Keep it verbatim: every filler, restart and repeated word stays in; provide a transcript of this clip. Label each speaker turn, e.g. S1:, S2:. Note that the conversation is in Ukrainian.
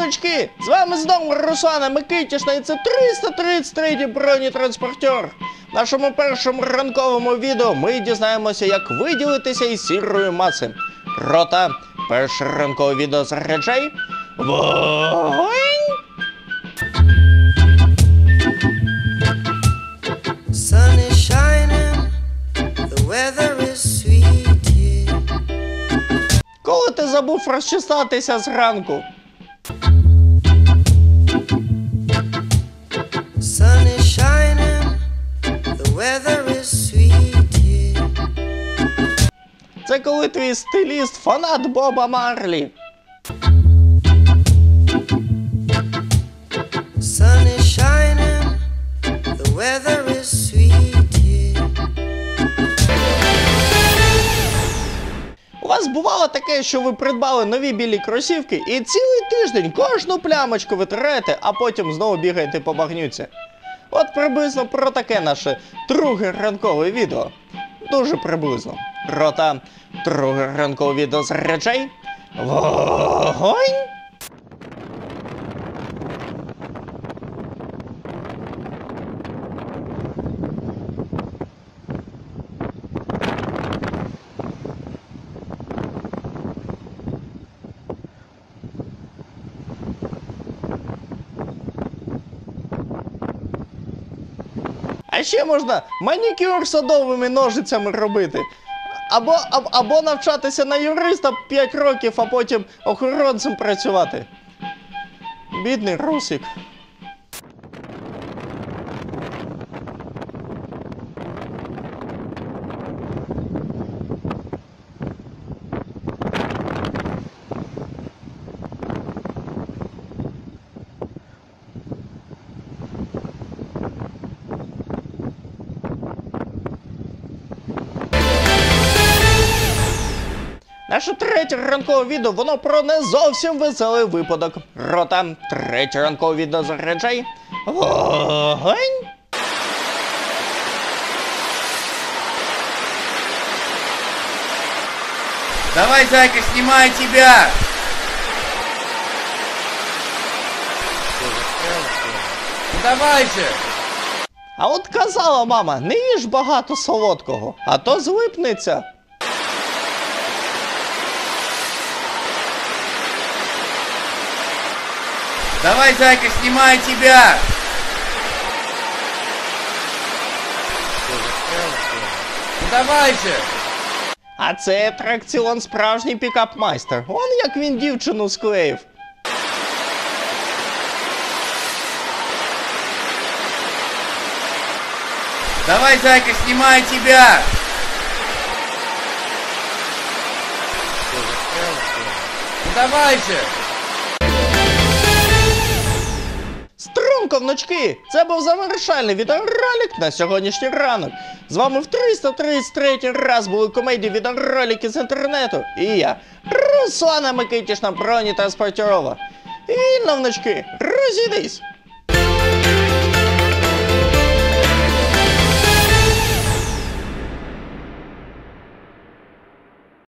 S1: внучки! З вами знову Руслана Микитішна і це триста тридцять третій бронетранспортер. В нашому першому ранковому відео ми дізнаємося, як виділитися із сірої маси. Рота, перше ранкове відео заряджай. Вогонь!
S2: Sun is shining, the weather is sweet, yeah.
S1: Коли ти забув розчесатися зранку?
S2: Sun is shining, the weather is sweet, yeah.
S1: Це коли твій стиліст фанат Боба Марлі.
S2: Sun is shining, the weather is sweet, yeah.
S1: У вас бувало таке, що ви придбали нові білі кросівки і цілий тиждень кожну плямочку витираєте, а потім знову бігаєте по багнюці? От приблизно про таке наше друге ранкове відео. Дуже приблизно. Рота, друге ранкове відео заряджай. Вогонь! А ще можна манікюр садовими ножицями робити. Або, або, або навчатися на юриста п'ять років, а потім охоронцем працювати. Бідний Русик. Наше третє ранкове відео, воно про не зовсім веселий випадок. Рота, третє ранкове відео заряджай. Вогонь!
S3: Давай, зайка, снимай тебя! Ну давай же!
S1: А от казала мама, не їж багато солодкого, а то злипнеться.
S3: Давай, зайка, снимай тебя! Ну давай же!
S1: А це атракціон справжній пікап-майстер. Он як він дівчину склеїв.
S3: Давай, зайка, снимай тебя! Ну давай же!
S1: Струнко, внучки! Це був завершальний відеоролик на сьогоднішній ранок. З вами в триста тридцять третій раз були комедії відеоролики з інтернету. І я, Руслана Микитішна бронетранспортерова. І вільно, внучки, розійдись!